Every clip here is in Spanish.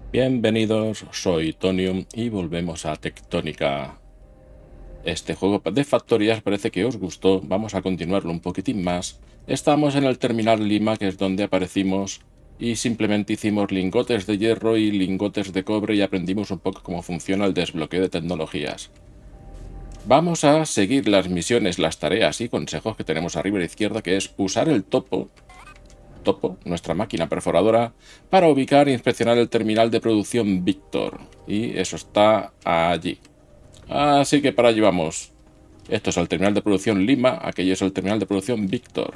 Bienvenidos, soy Tonium y volvemos a Tectónica. Este juego de factorías parece que os gustó, vamos a continuarlo un poquitín más. Estamos en el terminal Lima, que es donde aparecimos, y simplemente hicimos lingotes de hierro y lingotes de cobre y aprendimos un poco cómo funciona el desbloqueo de tecnologías. Vamos a seguir las misiones, las tareas y consejos que tenemos arriba a la izquierda, que es usar el topo, nuestra máquina perforadora, para ubicar e inspeccionar el terminal de producción Víctor. Y eso está allí. Así que para allí vamos. Esto es el terminal de producción Lima, aquello es el terminal de producción Víctor.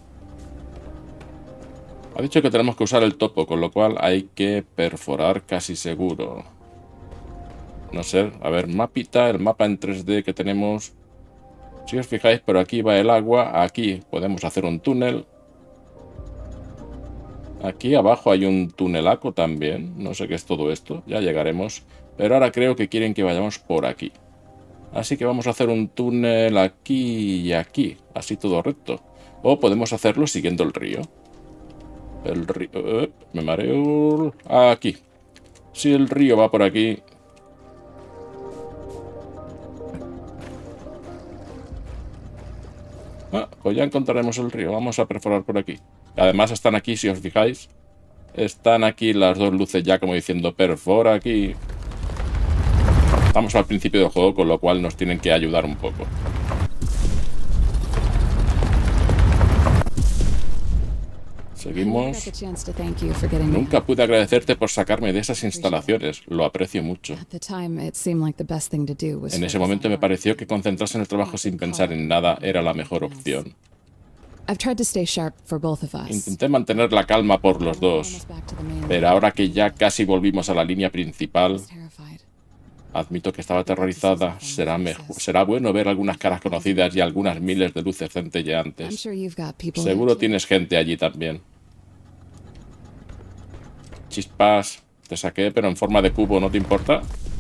Ha dicho que tenemos que usar el topo, con lo cual hay que perforar casi seguro. No sé, a ver, mapita, el mapa en 3D que tenemos. Si os fijáis, por aquí va el agua, aquí podemos hacer un túnel. Aquí abajo hay un tunelaco también. No sé qué es todo esto. Ya llegaremos. Pero ahora creo que quieren que vayamos por aquí. Así que vamos a hacer un túnel aquí y aquí. Así todo recto. O podemos hacerlo siguiendo el río. El río... me mareo... Aquí. Si el río va por aquí... pues ya encontraremos el río. Vamos a perforar por aquí. Además están aquí, si os fijáis. Están aquí las dos luces ya como diciendo perfora aquí. Estamos al principio del juego, con lo cual nos tienen que ayudar un poco. Seguimos. Nunca pude agradecerte por sacarme de esas instalaciones. Lo aprecio mucho. En ese momento me pareció que concentrarse en el trabajo sin pensar en nada era la mejor opción. Intenté mantener la calma por los dos, pero ahora que ya casi volvimos a la línea principal, admito que estaba aterrorizada. Será bueno ver algunas caras conocidas y algunas miles de luces centelleantes. Seguro tienes gente allí también. Chispas, te saqué, pero en forma de cubo, ¿no te importa?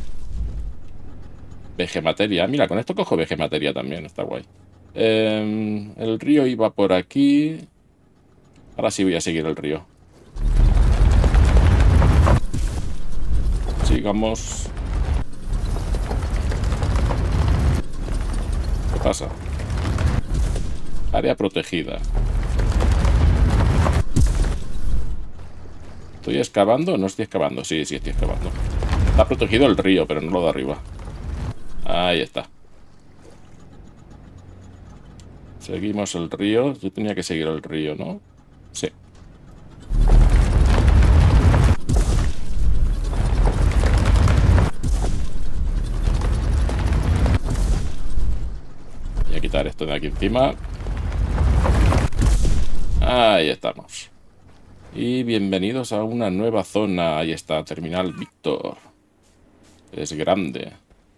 Vegemateria. Mira, con esto cojo vegemateria también, está guay. El río iba por aquí. Ahora sí voy a seguir el río. Sigamos. ¿Qué pasa? Área protegida. ¿Estoy excavando? No estoy excavando. Sí, estoy excavando. Está protegido el río, pero no lo de arriba. Ahí está. Seguimos el río. Yo tenía que seguir el río, ¿no? Sí. Voy a quitar esto de aquí encima. Ahí estamos. Y bienvenidos a una nueva zona. Ahí está, Terminal Víctor. Es grande.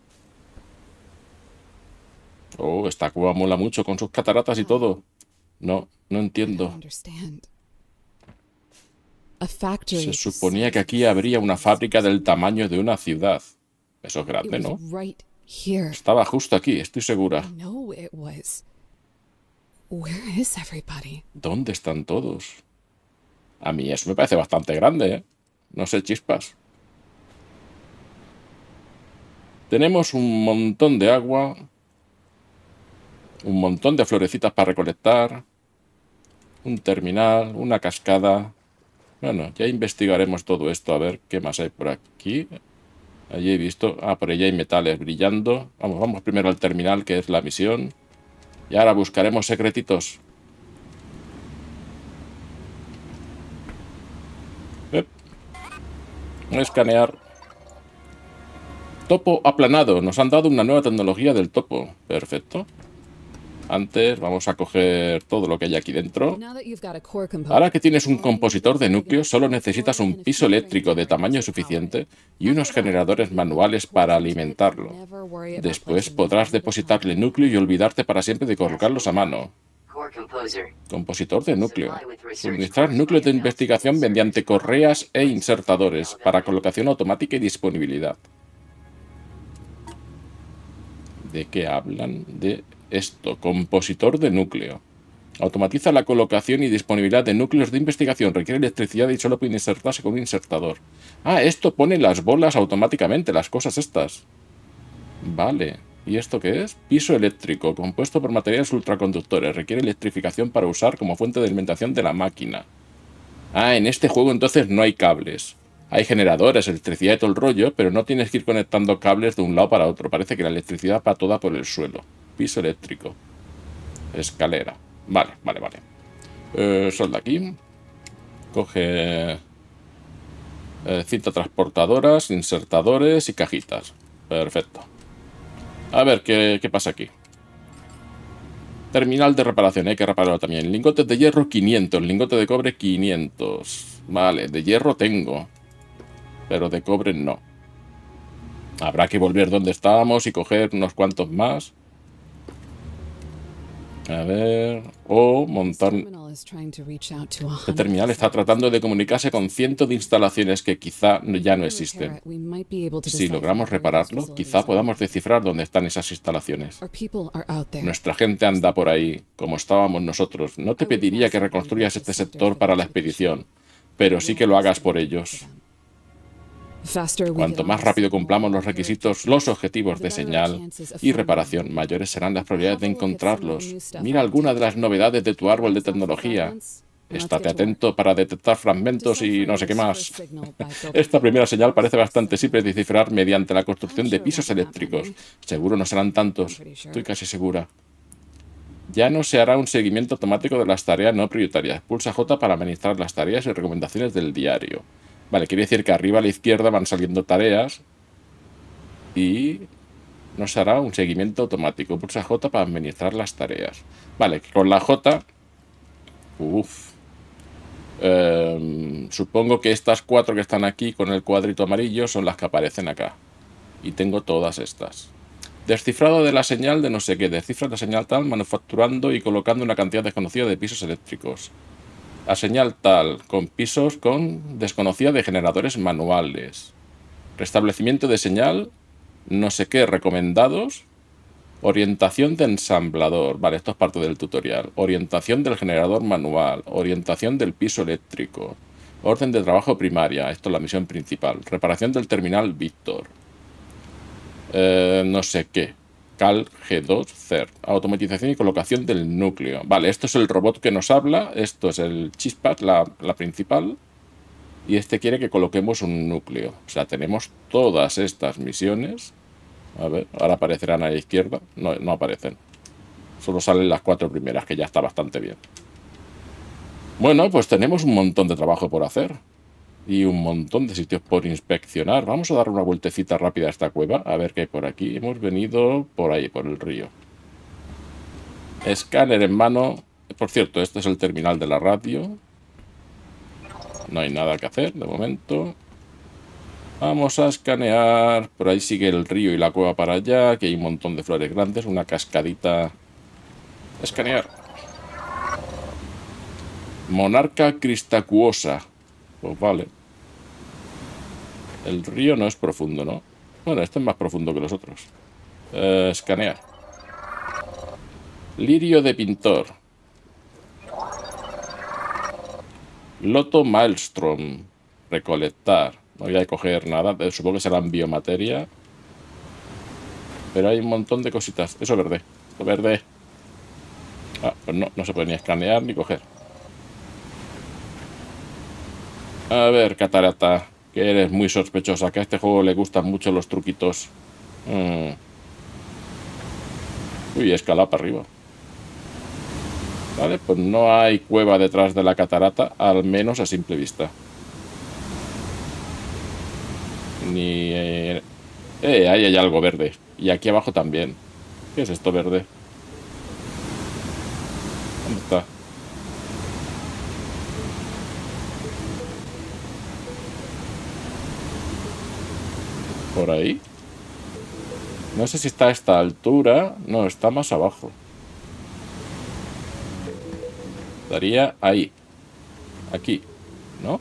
Oh, esta cueva mola mucho con sus cataratas y todo. No entiendo. Se suponía que aquí habría una fábrica del tamaño de una ciudad. Eso es grande, ¿no? Estaba justo aquí, estoy segura. ¿Dónde están todos? A mí eso me parece bastante grande, ¿eh? No sé, chispas. Tenemos un montón de agua. Un montón de florecitas para recolectar. Un terminal, una cascada. Bueno, ya investigaremos todo esto, a ver qué más hay por aquí. Allí he visto... por allí hay metales brillando. Vamos primero al terminal, que es la misión. Y ahora buscaremos secretitos. Escanear. Topo aplanado. Nos han dado una nueva tecnología del topo. Perfecto. Antes vamos a coger todo lo que hay aquí dentro. Ahora que tienes un compositor de núcleo, solo necesitas un piso eléctrico de tamaño suficiente y unos generadores manuales para alimentarlo. Después podrás depositarle núcleo y olvidarte para siempre de colocarlos a mano. Compositor de núcleo. Suministrar núcleos de investigación mediante correas e insertadores para colocación automática y disponibilidad. ¿De qué hablan? De esto, compositor de núcleo. Automatiza la colocación y disponibilidad de núcleos de investigación. Requiere electricidad y solo puede insertarse con un insertador. Ah, esto pone las bolas automáticamente, las cosas estas. Vale. ¿Y esto qué es? Piso eléctrico, compuesto por materiales ultraconductores. Requiere electrificación para usar como fuente de alimentación de la máquina. Ah, en este juego entonces no hay cables. Hay generadores, electricidad y todo el rollo, pero no tienes que ir conectando cables de un lado para otro. Parece que la electricidad va toda por el suelo. Piso eléctrico. Escalera. Vale. Solda aquí. Coge cinta transportadoras, insertadores y cajitas. Perfecto. A ver, ¿qué pasa aquí? Terminal de reparación, hay que repararlo también. Lingotes de hierro 500, lingotes de cobre 500. Vale, de hierro tengo, pero de cobre no. Habrá que volver donde estábamos y coger unos cuantos más. A ver... O montar... Este terminal está tratando de comunicarse con cientos de instalaciones que quizá ya no existen. Si logramos repararlo, quizá podamos descifrar dónde están esas instalaciones. Nuestra gente anda por ahí, como estábamos nosotros. No te pediría que reconstruyas este sector para la expedición, pero sí que lo hagas por ellos. Cuanto más rápido cumplamos los requisitos, los objetivos de señal y reparación, mayores serán las probabilidades de encontrarlos. Mira alguna de las novedades de tu árbol de tecnología. Estate atento para detectar fragmentos y no sé qué más. Esta primera señal parece bastante simple de descifrar mediante la construcción de pisos eléctricos. Seguro no serán tantos, estoy casi segura. Ya no se hará un seguimiento automático de las tareas no prioritarias. Pulsa J para administrar las tareas y recomendaciones del diario. Vale, quiere decir que arriba a la izquierda van saliendo tareas y no se hará un seguimiento automático. Pulsa J para administrar las tareas. Vale, con la J... supongo que estas 4 que están aquí con el cuadrito amarillo son las que aparecen acá. Y tengo todas estas. Descifrado de la señal de no sé qué. Descifra la señal tal manufacturando y colocando una cantidad desconocida de pisos eléctricos. La señal tal, con pisos con desconocida de generadores manuales. Restablecimiento de señal, no sé qué, recomendados. Orientación de ensamblador. Vale, esto es parte del tutorial. Orientación del generador manual. Orientación del piso eléctrico. Orden de trabajo primaria. Esto es la misión principal. Reparación del terminal Víctor. No sé qué. Cal G2 CERT. Automatización y colocación del núcleo. Vale, esto es el robot que nos habla. Esto es el Chispat, la principal. Y este quiere que coloquemos un núcleo. O sea, tenemos todas estas misiones. A ver, ahora aparecerán a la izquierda. No, no aparecen. Solo salen las 4 primeras, que ya está bastante bien. Bueno, pues tenemos un montón de trabajo por hacer. Y un montón de sitios por inspeccionar. Vamos a dar una vueltecita rápida a esta cueva. A ver qué hay por aquí. Hemos venido por ahí, por el río. Escáner en mano. Por cierto, este es el terminal de la radio. No hay nada que hacer de momento. Vamos a escanear. Por ahí sigue el río y la cueva para allá. Aquí hay un montón de flores grandes. Una cascadita. Escanear. Monarca cristacuosa. Pues vale. El río no es profundo, ¿no? Bueno, este es más profundo que los otros. Escanear. Lirio de pintor. Loto Maelstrom. Recolectar. No voy a coger nada. Supongo que será en biomateria. Pero hay un montón de cositas. Eso es verde. Eso verde. Ah, pues no se puede ni escanear ni coger. A ver, Catarata, que eres muy sospechosa, que a este juego le gustan mucho los truquitos. Uy, escalada para arriba. Vale, pues no hay cueva detrás de la catarata, al menos a simple vista. Ni... ahí hay algo verde. Y aquí abajo también. ¿Qué es esto verde? ¿Dónde está? Por ahí. No sé si está a esta altura. No, está más abajo. Estaría ahí. Aquí, ¿no?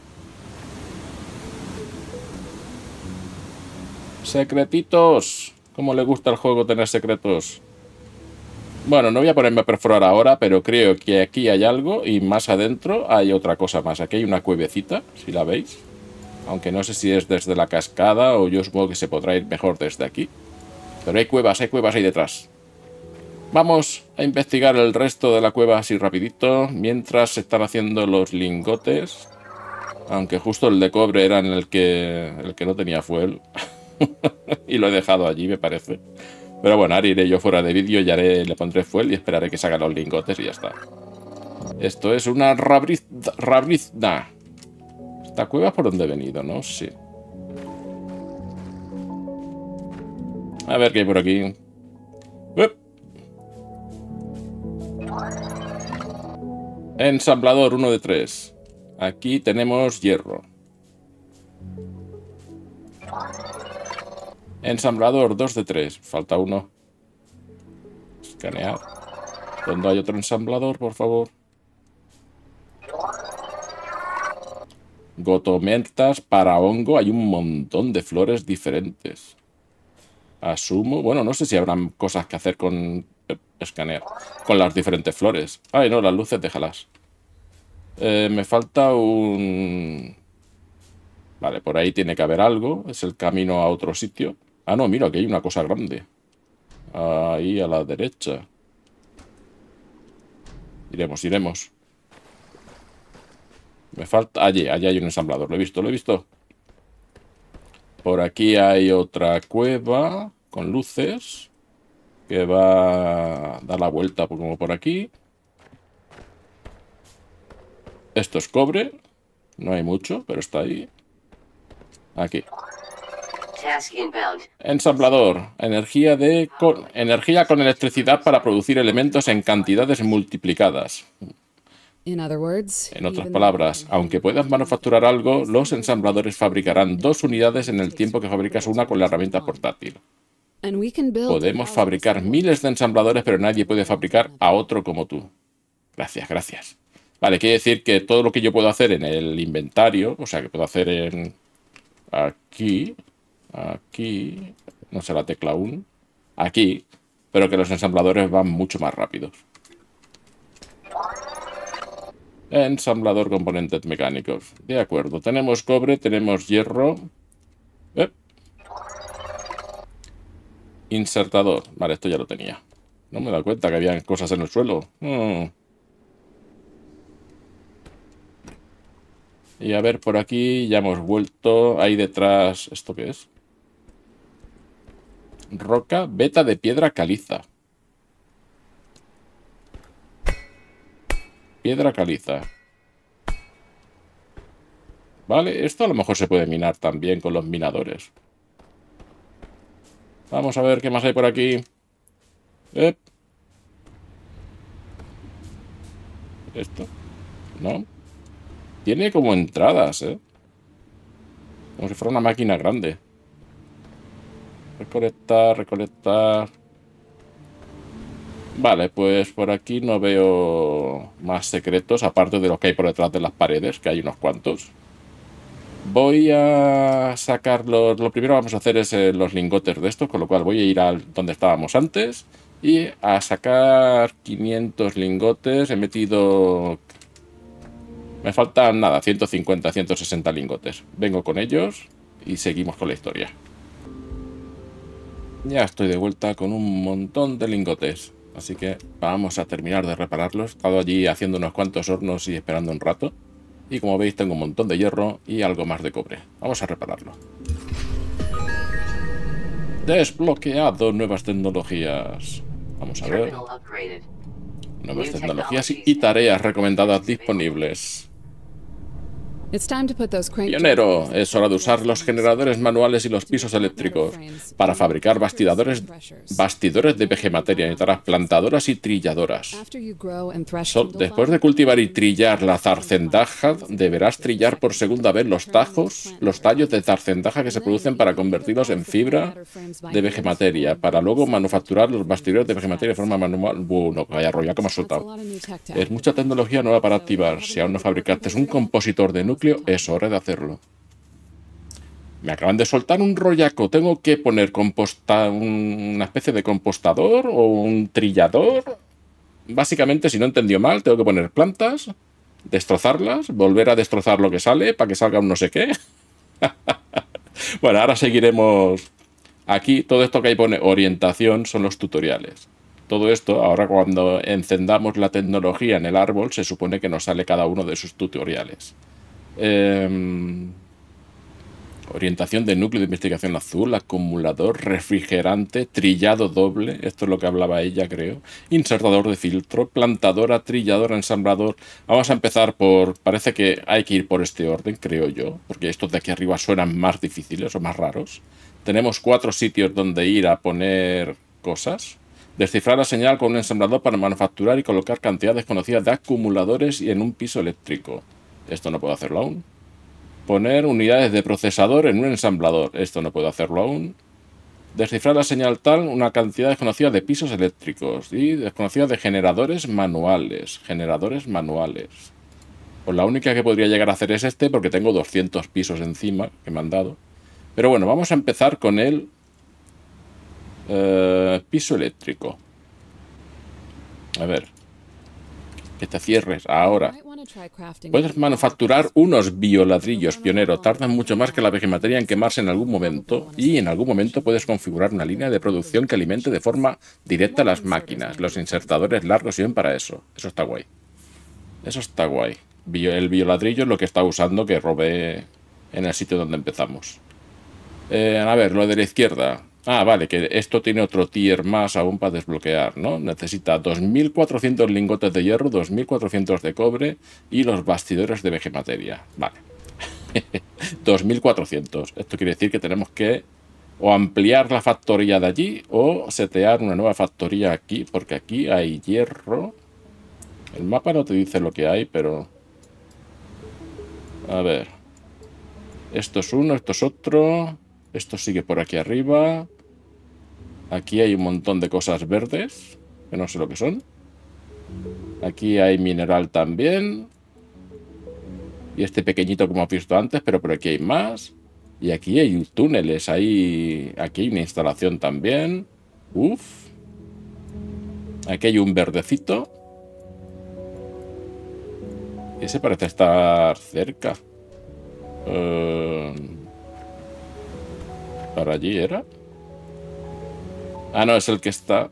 Secretitos. ¿Cómo le gusta al juego tener secretos? Bueno, no voy a ponerme a perforar ahora, pero creo que aquí hay algo y más adentro hay otra cosa más. Aquí hay una cuevecita, si la veis. Aunque no sé si es desde la cascada o yo supongo que se podrá ir mejor desde aquí. Pero hay cuevas ahí detrás. Vamos a investigar el resto de la cueva así rapidito, mientras se están haciendo los lingotes. Aunque justo el de cobre era en el que no tenía fuel. Y lo he dejado allí, me parece. Pero bueno, ahora iré yo fuera de vídeo y le pondré fuel y esperaré que salgan los lingotes y ya está. Esto es una rabrizna. ¿Esta cueva es por donde he venido? No sé. A ver qué hay por aquí. Ensamblador 1 de 3. Aquí tenemos hierro. Ensamblador 2 de 3. Falta uno. Escanear. ¿Dónde hay otro ensamblador, por favor? Gotomentas para hongo. Hay un montón de flores diferentes. Asumo. Bueno, no sé si habrán cosas que hacer con escanear. Con las diferentes flores. Ay, no, las luces déjalas. Me falta un... Vale, por ahí tiene que haber algo. Es el camino a otro sitio. Ah, no, mira, aquí hay una cosa grande. Ahí a la derecha. Iremos. Me falta... Allí hay un ensamblador. Lo he visto. Por aquí hay otra cueva con luces. Que va a dar la vuelta como por aquí. Esto es cobre. No hay mucho, pero está ahí. Aquí. Ensamblador. Energía con electricidad para producir elementos en cantidades multiplicadas. En otras palabras, aunque puedas manufacturar algo, los ensambladores fabricarán 2 unidades en el tiempo que fabricas una con la herramienta portátil. Podemos fabricar miles de ensambladores, pero nadie puede fabricar a otro como tú. Gracias. Vale, quiere decir que todo lo que yo puedo hacer en el inventario, o sea, que puedo hacer en... Aquí, no sé la tecla aún, aquí, pero que los ensambladores van mucho más rápidos. Ensamblador componentes mecánicos. De acuerdo, tenemos cobre, tenemos hierro. Insertador. Vale, esto ya lo tenía. No me he dado cuenta que había cosas en el suelo. Y a ver, por aquí ya hemos vuelto. Ahí detrás, ¿esto qué es? Roca, veta de piedra caliza. Piedra caliza. Vale, esto a lo mejor se puede minar también con los minadores. Vamos a ver qué más hay por aquí. ¿Esto? ¿No? Tiene como entradas, como si fuera una máquina grande. Recolectar. Vale, pues por aquí no veo más secretos, aparte de lo que hay por detrás de las paredes, que hay unos cuantos. Voy a sacarlos. Lo primero que vamos a hacer es los lingotes de estos, con lo cual voy a ir a donde estábamos antes y a sacar 500 lingotes. He metido... Me faltan nada, 150, 160 lingotes. Vengo con ellos y seguimos con la historia. Ya estoy de vuelta con un montón de lingotes. Así que vamos a terminar de repararlos. He estado allí haciendo unos cuantos hornos y esperando un rato. Y como veis tengo un montón de hierro y algo más de cobre. Vamos a repararlo. Desbloqueado nuevas tecnologías. Vamos a ver. Nuevas tecnologías y tareas recomendadas disponibles. Pionero, es hora de usar los generadores manuales y los pisos eléctricos para fabricar bastidores de vegemateria. Necesitarás plantadoras y trilladoras. Después de cultivar y trillar la zarcendaja, deberás trillar por segunda vez los tallos de zarcendaja que se producen para convertirlos en fibra de vegemateria, para luego manufacturar los bastidores de vegemateria de forma manual. Bueno, vaya rollo, como ha soltado. Es mucha tecnología nueva para activar. Si aún no fabricaste un compositor de núcleo, es hora de hacerlo. Me acaban de soltar un rollaco. Tengo que poner una especie de compostador o un trillador. Básicamente, si no entendió mal, tengo que poner plantas, destrozarlas, volver a destrozar lo que sale para que salga un no sé qué. Bueno, ahora seguiremos. Aquí todo esto que ahí pone orientación son los tutoriales. Todo esto, ahora cuando encendamos la tecnología en el árbol, se supone que nos sale cada uno de sus tutoriales. Orientación de núcleo de investigación azul, acumulador, refrigerante, trillado doble, esto es lo que hablaba ella, creo, insertador de filtro, plantadora, trilladora, ensamblador. Vamos a empezar por, parece que hay que ir por este orden, creo yo, porque estos de aquí arriba suenan más difíciles o más raros. Tenemos 4 sitios donde ir a poner cosas. Descifrar la señal con un ensamblador para manufacturar y colocar cantidades conocidas de acumuladores y en un piso eléctrico. Esto no puedo hacerlo aún. Poner unidades de procesador en un ensamblador. Esto no puedo hacerlo aún. Descifrar la señal tal, una cantidad desconocida de pisos eléctricos y desconocida de generadores manuales. Generadores manuales. Pues la única que podría llegar a hacer es este, porque tengo 200 pisos encima que me han dado. Pero bueno, vamos a empezar con el piso eléctrico. A ver. Que te cierres ahora. Puedes manufacturar unos bioladrillos pionero. Tardan mucho más que la vegetmateria en quemarse en algún momento. Y en algún momento puedes configurar una línea de producción que alimente de forma directa las máquinas. Los insertadores largos sirven para eso. Eso está guay. Eso está guay. El bioladrillo es lo que está usando, que robé en el sitio donde empezamos. A ver, lo de la izquierda. Ah, vale, que esto tiene otro tier más aún para desbloquear, ¿no? Necesita 2400 lingotes de hierro, 2400 de cobre y los bastidores de vegemateria. Vale. 2400. Esto quiere decir que tenemos que o ampliar la factoría de allí o setear una nueva factoría aquí, porque aquí hay hierro. El mapa no te dice lo que hay, pero... A ver. Esto es uno, esto es otro. Esto sigue por aquí arriba. Aquí hay un montón de cosas verdes, que no sé lo que son. Aquí hay mineral también. Y este pequeñito como hemos visto antes, pero por aquí hay más. Y aquí hay túneles, aquí hay una instalación también. Uf. Aquí hay un verdecito. Ese parece estar cerca. ¿Para allí era? Ah, no, es el que está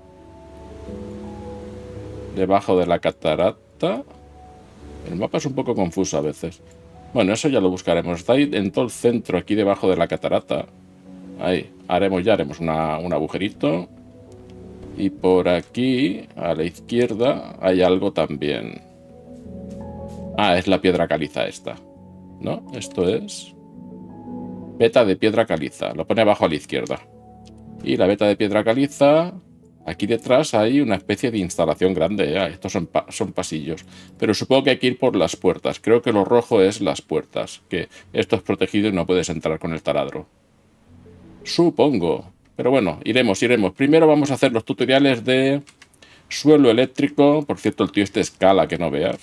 debajo de la catarata. El mapa es un poco confuso a veces. Bueno, eso ya lo buscaremos. Está ahí en todo el centro, aquí debajo de la catarata. Ahí, haremos un agujerito. Y por aquí, a la izquierda, hay algo también. Ah, es la piedra caliza esta. ¿No? Esto es... Veta de piedra caliza. Lo pone abajo a la izquierda. Y la veta de piedra caliza... Aquí detrás hay una especie de instalación grande. Estos son pasillos. Pero supongo que hay que ir por las puertas. Creo que lo rojo es las puertas. Que esto es protegido y no puedes entrar con el taladro. Supongo. Pero bueno, iremos. Primero vamos a hacer los tutoriales de suelo eléctrico. Por cierto, el tío este escala que no veas.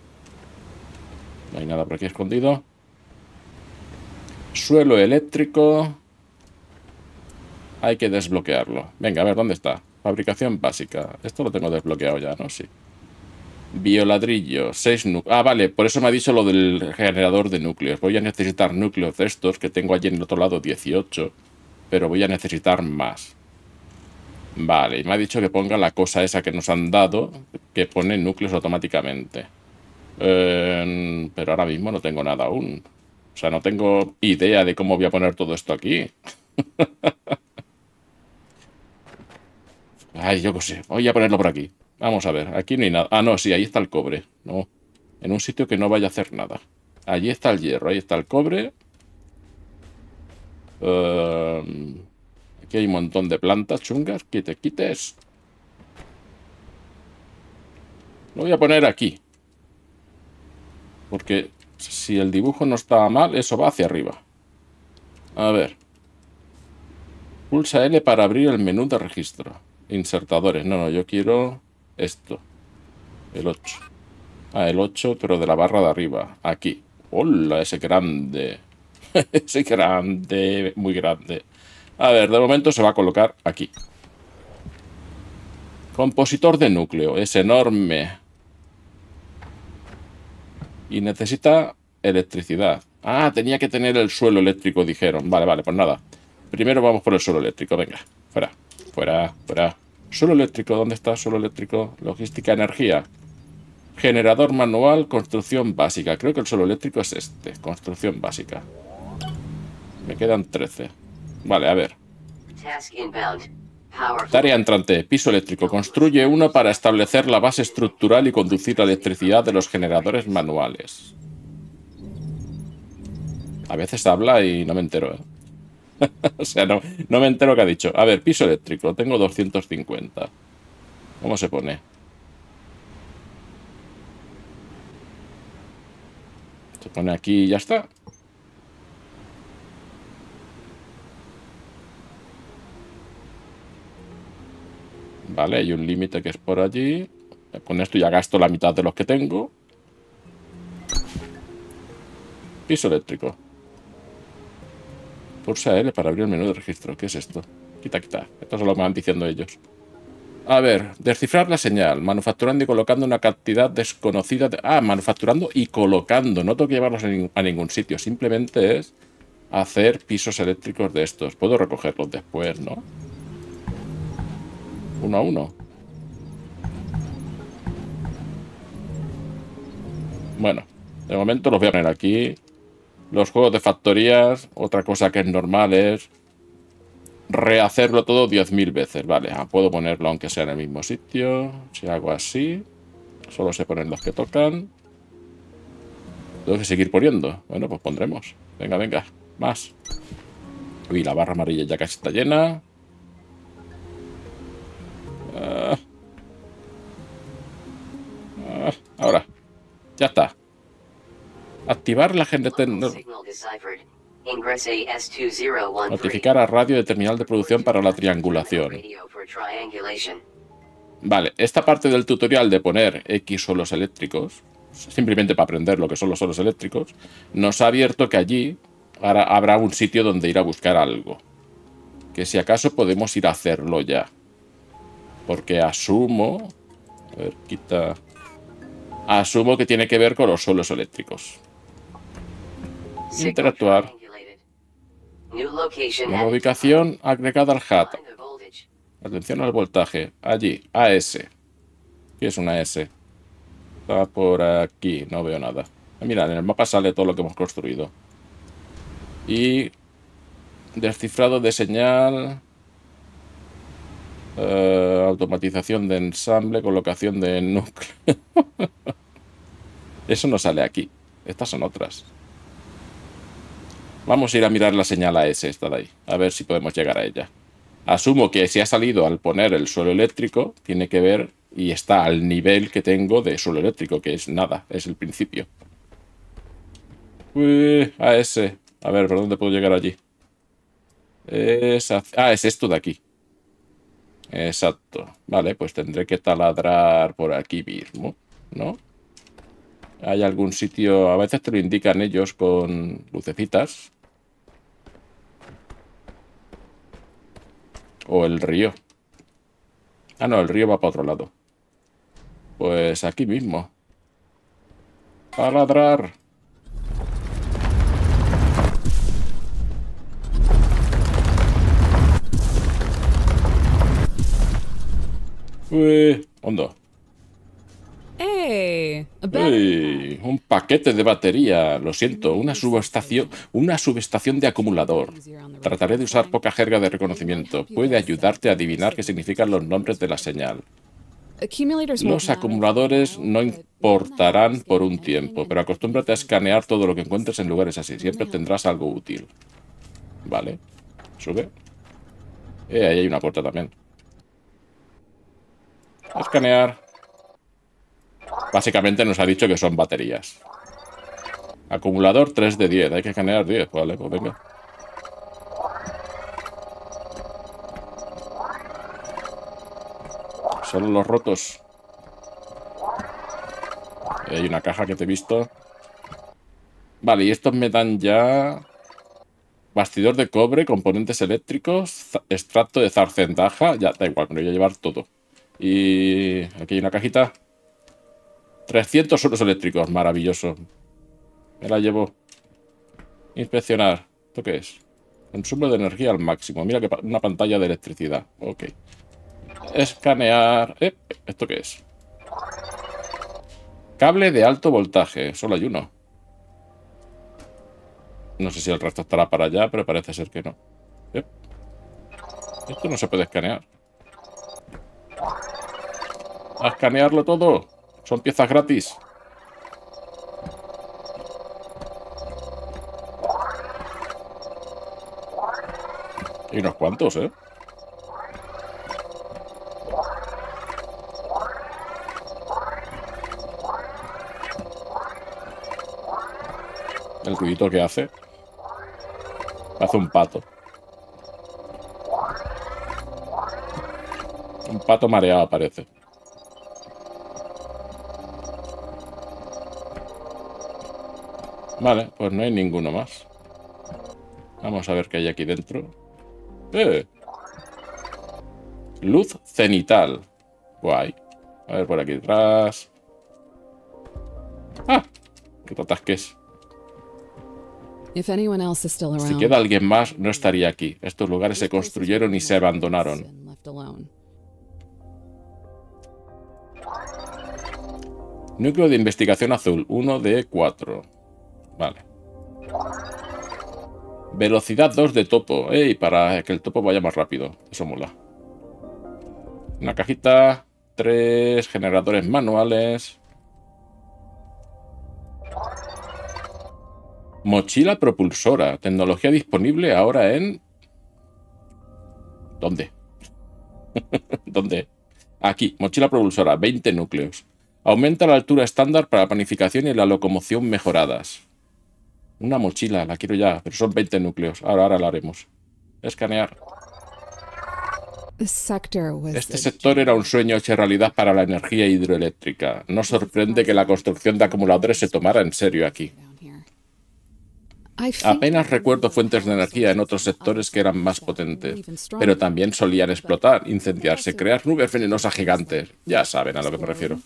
No hay nada por aquí escondido. Suelo eléctrico. Hay que desbloquearlo. Venga, a ver, ¿dónde está? Fabricación básica. Esto lo tengo desbloqueado ya, ¿no? Sí. Bioladrillo, 6 núcleos. Ah, vale, por eso me ha dicho lo del generador de núcleos. Voy a necesitar núcleos de estos, que tengo allí en el otro lado 18. Pero voy a necesitar más. Vale, y me ha dicho que ponga la cosa esa que nos han dado, que pone núcleos automáticamente. Pero ahora mismo no tengo nada aún. O sea, no tengo idea de cómo voy a poner todo esto aquí. Ay, yo qué sé. Voy a ponerlo por aquí. Vamos a ver. Aquí no hay nada. Ah, no, sí, ahí está el cobre. No. En un sitio que no vaya a hacer nada. Allí está el hierro. Ahí está el cobre. Aquí hay un montón de plantas chungas. Que te quites. Lo voy a poner aquí. Porque si el dibujo no está mal, eso va hacia arriba. A ver. Pulsa L para abrir el menú de registro. Insertadores. No, yo quiero esto. El 8. Ah, el 8, pero de la barra de arriba. Aquí. ¡Hola! Ese grande. Soy grande, muy grande. A ver, de momento se va a colocar aquí. Compositor de núcleo, es enorme. Y necesita electricidad. Ah, tenía que tener el suelo eléctrico, dijeron. Vale, vale, pues nada. Primero vamos por el suelo eléctrico, venga. Fuera, fuera, fuera. Suelo eléctrico, ¿dónde está suelo eléctrico? Logística, energía. Generador manual, construcción básica. Creo que el suelo eléctrico es este. Construcción básica. Me quedan 13. Vale, a ver. Tarea entrante. Piso eléctrico. Construye uno para establecer la base estructural y conducir la electricidad de los generadores manuales. A veces habla y no me entero, ¿eh? O sea, no me entero qué ha dicho. A ver, piso eléctrico. Tengo 250. ¿Cómo se pone? Se pone aquí y ya está. Vale, hay un límite que es por allí. Con esto ya gasto la mitad de los que tengo. Piso eléctrico. Pulsa L para abrir el menú de registro. ¿Qué es esto? Quita, quita. Esto es lo que me van diciendo ellos. A ver, descifrar la señal. Manufacturando y colocando una cantidad desconocida de... Ah, manufacturando y colocando. No tengo que llevarlos a ningún sitio. Simplemente es hacer pisos eléctricos de estos. Puedo recogerlos después, ¿no? Uno a uno. Bueno, de momento los voy a poner aquí. Los juegos de factorías, otra cosa que es normal es rehacerlo todo 10.000 veces. Vale, puedo ponerlo aunque sea en el mismo sitio. Si hago así, solo se ponen los que tocan. Tengo que seguir poniendo. Bueno, pues pondremos. Venga, venga, más. Uy, la barra amarilla ya casi está llena. Ahora, ya está. Activar la notificar a radio de terminal de producción para la triangulación. Vale, esta parte del tutorial de poner X solos eléctricos, simplemente para aprender lo que son los solos eléctricos, nos ha abierto que allí ahora habrá un sitio donde ir a buscar algo. Que si acaso podemos ir a hacerlo ya. Porque asumo... A ver, quita... Asumo que tiene que ver con los solos eléctricos. Interactuar. Nueva ubicación agregada al HUD. Atención al voltaje. Allí, AS. ¿Qué es una AS? Está por aquí, no veo nada. Mira, en el mapa sale todo lo que hemos construido. Y... descifrado de señal... automatización de ensamble, colocación de núcleo. Eso no sale aquí. Estas son otras. Vamos a ir a mirar la señal AS, esta de ahí. A ver si podemos llegar a ella. Asumo que si ha salido al poner el suelo eléctrico, tiene que ver y está al nivel que tengo de suelo eléctrico, que es nada, es el principio. Uy, AS. A ver, ¿por dónde puedo llegar allí? Es esto de aquí. Exacto. Vale, pues tendré que taladrar por aquí mismo, ¿no? ¿Hay algún sitio? A veces te lo indican ellos con lucecitas. O el río. Ah, no, el río va para otro lado. Pues aquí mismo. Taladrar. Uy, hondo. ¡Hey! ¡Ey! Un paquete de batería. Lo siento, una subestación de acumulador. Trataré de usar poca jerga de reconocimiento. Puede ayudarte a adivinar qué significan los nombres de la señal. Los acumuladores no importarán por un tiempo, pero acostúmbrate a escanear todo lo que encuentres en lugares así. Siempre tendrás algo útil. Vale. Sube. Ahí hay una puerta también. Escanear. Básicamente nos ha dicho que son baterías. Acumulador 3 de 10. Hay que escanear 10. Vale, pues venga. Solo los rotos. Hay una caja que te he visto. Vale, y estos me dan ya Bastidor de cobre, componentes eléctricos, extracto de zarzentaja. Ya, da igual, me lo voy a llevar todo. Y aquí hay una cajita. 300 solos eléctricos, maravilloso. Me la llevo. Inspeccionar. ¿Esto qué es? Consumo de energía al máximo. Mira que una pantalla de electricidad. Ok. Escanear. ¿Esto qué es? Cable de alto voltaje. Solo hay uno. No sé si el resto estará para allá, pero parece ser que no. Esto no se puede escanear. A escanearlo todo. Son piezas gratis. Y unos cuantos, ¿eh? El ruidito que hace. Hace un pato. Un pato mareado parece. Vale, pues no hay ninguno más. Vamos a ver qué hay aquí dentro. Luz cenital. Guay. A ver por aquí detrás. ¡Ah! ¡Qué atasques! Si queda alguien más, no estaría aquí. Estos lugares se construyeron y se abandonaron. Núcleo de investigación azul, 1 de 4. Vale. Velocidad 2 de topo. ¡Ey! Para que el topo vaya más rápido. Eso mola. Una cajita. 3 generadores manuales. Mochila propulsora. Tecnología disponible ahora en... ¿Dónde? ¿Dónde? Aquí. Mochila propulsora. 20 núcleos. Aumenta la altura estándar para la planificación y la locomoción mejoradas. Una mochila. La quiero ya. Pero son 20 núcleos. Ahora la haremos. Escanear. Este sector era un sueño hecho realidad para la energía hidroeléctrica. No sorprende que la construcción de acumuladores se tomara en serio aquí. Apenas recuerdo fuentes de energía en otros sectores que eran más potentes, pero también solían explotar, incendiarse, crear nubes venenosas gigantes. Ya saben a lo que me refiero.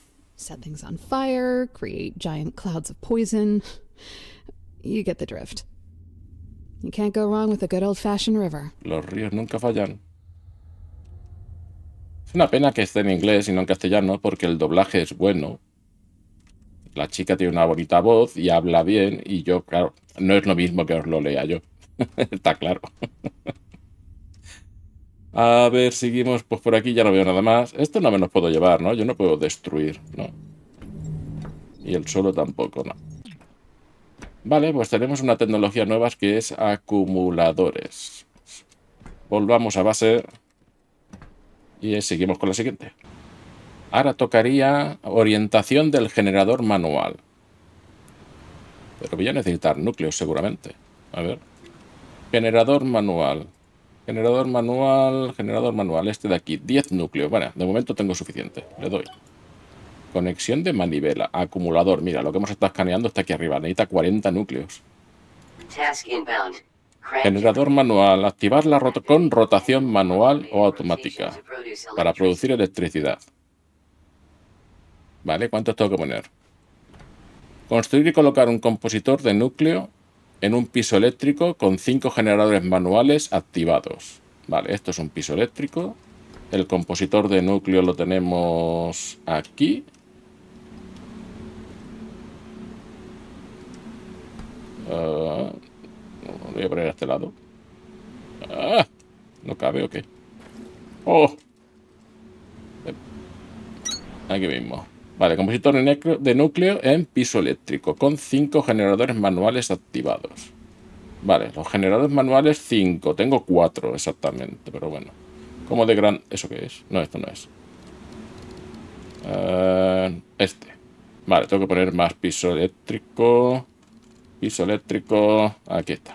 Los ríos nunca fallan. Es una pena que esté en inglés y no en castellano, porque el doblaje es bueno. La chica tiene una bonita voz y habla bien, y yo, claro, no es lo mismo que os lo lea yo. Está claro. A ver, seguimos. Pues por aquí ya no veo nada más. Esto no me los puedo llevar, ¿no? Yo no puedo destruir, ¿no? Y el suelo tampoco, ¿no? Vale, pues tenemos una tecnología nueva que es acumuladores. Volvamos a base. Y seguimos con la siguiente. Ahora tocaría orientación del generador manual. Pero voy a necesitar núcleos seguramente. A ver. Generador manual. Generador manual. Generador manual. Este de aquí. 10 núcleos. Bueno, de momento tengo suficiente. Le doy. Conexión de manivela. Acumulador. Mira, lo que hemos estado escaneando está aquí arriba. Necesita 40 núcleos. Generador manual. Activarla con rotación manual o automática. Para producir electricidad. Vale, ¿cuántos tengo que poner? Construir y colocar un compositor de núcleo en un piso eléctrico con 5 generadores manuales activados. Vale, esto es un piso eléctrico. El compositor de núcleo lo tenemos aquí. Lo voy a poner a este lado. ¿No cabe o qué? ¡Oh! Aquí mismo. Vale, compositor de núcleo en piso eléctrico con 5 generadores manuales activados. Vale, los generadores manuales 5. Tengo 4 exactamente, pero bueno. ¿Cómo de gran...? ¿Eso qué es? No, esto no es. Este. Vale, tengo que poner más piso eléctrico. Piso eléctrico. Aquí está.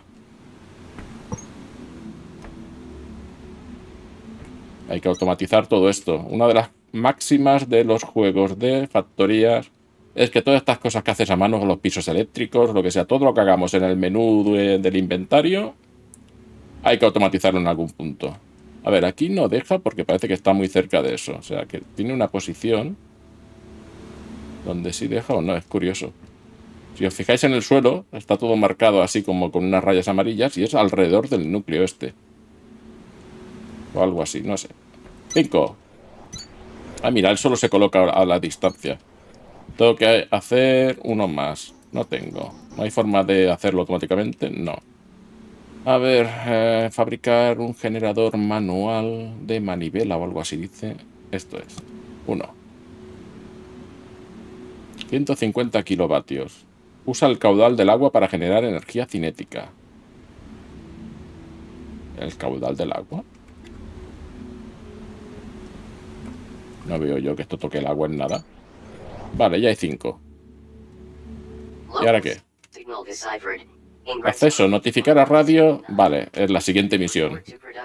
Hay que automatizar todo esto. Una de las máximas de los juegos de factorías es que todas estas cosas que haces a mano, los pisos eléctricos, lo que sea, todo lo que hagamos en el menú del inventario, hay que automatizarlo en algún punto. A ver, aquí no deja porque parece que está muy cerca de eso. O sea, que tiene una posición donde sí deja o no. Es curioso. Si os fijáis en el suelo, está todo marcado así como con unas rayas amarillas y es alrededor del núcleo este. O algo así, no sé. 5. Ah, mira, él solo se coloca a la distancia. Tengo que hacer uno más. No tengo. ¿No hay forma de hacerlo automáticamente? No. A ver, fabricar un generador manual de manivela o algo así, dice. Esto es. 1. 150 kilovatios. Usa el caudal del agua para generar energía cinética. ¿El caudal del agua? No veo yo que esto toque el agua en nada. Vale, ya hay 5. ¿Y ahora qué? Acceso, notificar a radio. Vale, es la siguiente misión.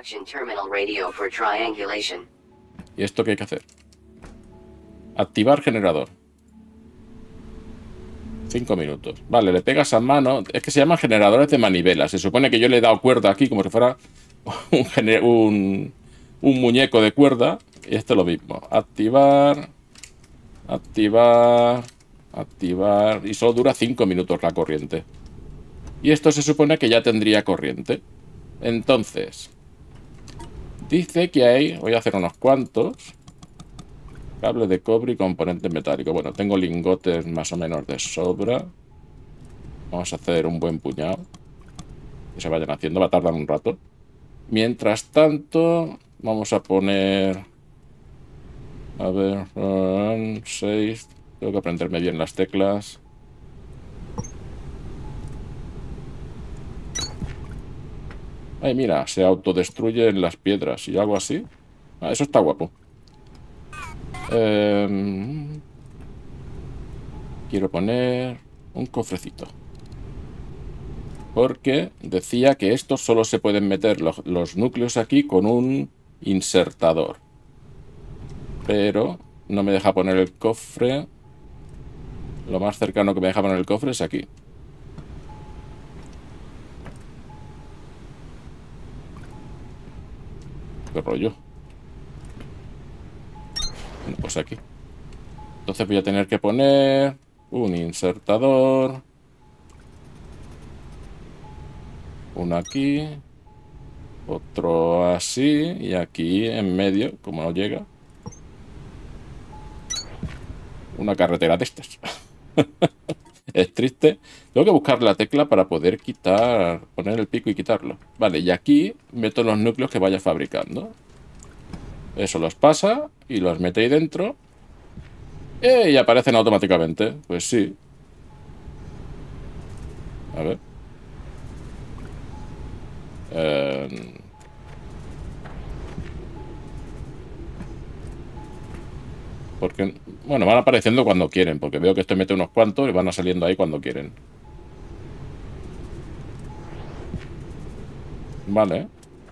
¿Y esto qué hay que hacer? Activar generador. 5 minutos. Vale, le pegas a mano. Es que se llaman generadores de manivela. Se supone que yo le he dado cuerda aquí como si fuera un muñeco de cuerda. Y esto es lo mismo. Activar. Activar. Activar. Y solo dura 5 minutos la corriente. Y esto se supone que ya tendría corriente. Entonces, dice que hay... Voy a hacer unos cuantos. Cable de cobre y componente metálico. Bueno, tengo lingotes más o menos de sobra. Vamos a hacer un buen puñado. Que se vayan haciendo. Va a tardar un rato. Mientras tanto, vamos a poner... A ver... 6... Tengo que aprenderme bien las teclas. Ay, mira, se autodestruyen las piedras y algo así. Ah, eso está guapo. Quiero poner un cofrecito. Porque decía que estos solo se pueden meter los núcleos aquí con un insertador. Pero no me deja poner el cofre. Lo más cercano que me deja poner el cofre es aquí. ¿Qué rollo? Bueno, pues aquí. Entonces voy a tener que poner un insertador. Uno aquí. Otro así. Y aquí en medio, como no llega, una carretera de estas. Es triste. Tengo que buscar la tecla para poder quitar, poner el pico y quitarlo. Vale, y aquí meto los núcleos que vaya fabricando. Eso los pasa y los mete ahí dentro. Y aparecen automáticamente. Pues sí. A ver. Porque, bueno, van apareciendo cuando quieren. Porque veo que esto mete unos cuantos y van saliendo ahí cuando quieren. Vale.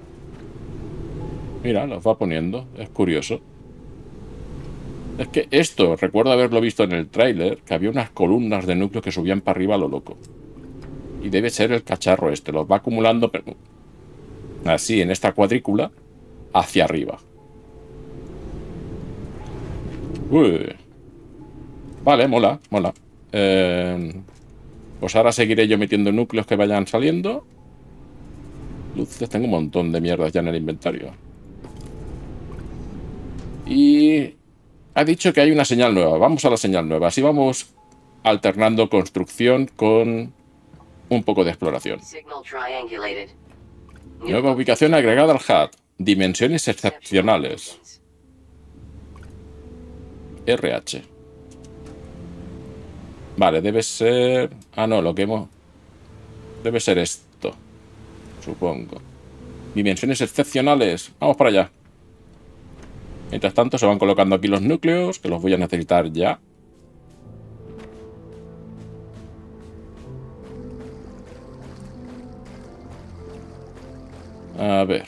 Mira, los va poniendo. Es curioso. Es que esto, recuerdo haberlo visto en el tráiler, que había unas columnas de núcleos que subían para arriba a lo loco. Y debe ser el cacharro este. Los va acumulando así, en esta cuadrícula, hacia arriba. Uy. Vale, mola, mola. Pues ahora seguiré yo metiendo núcleos que vayan saliendo. Luces, tengo un montón de mierdas ya en el inventario. Y ha dicho que hay una señal nueva. Vamos a la señal nueva. Así vamos alternando construcción con un poco de exploración. Nueva ubicación agregada al HUD. Dimensiones excepcionales. RH. Vale, debe ser... Ah, no, lo que hemos... Debe ser esto. Supongo. Dimensiones excepcionales. Vamos para allá. Mientras tanto se van colocando aquí los núcleos, que los voy a necesitar ya. A ver.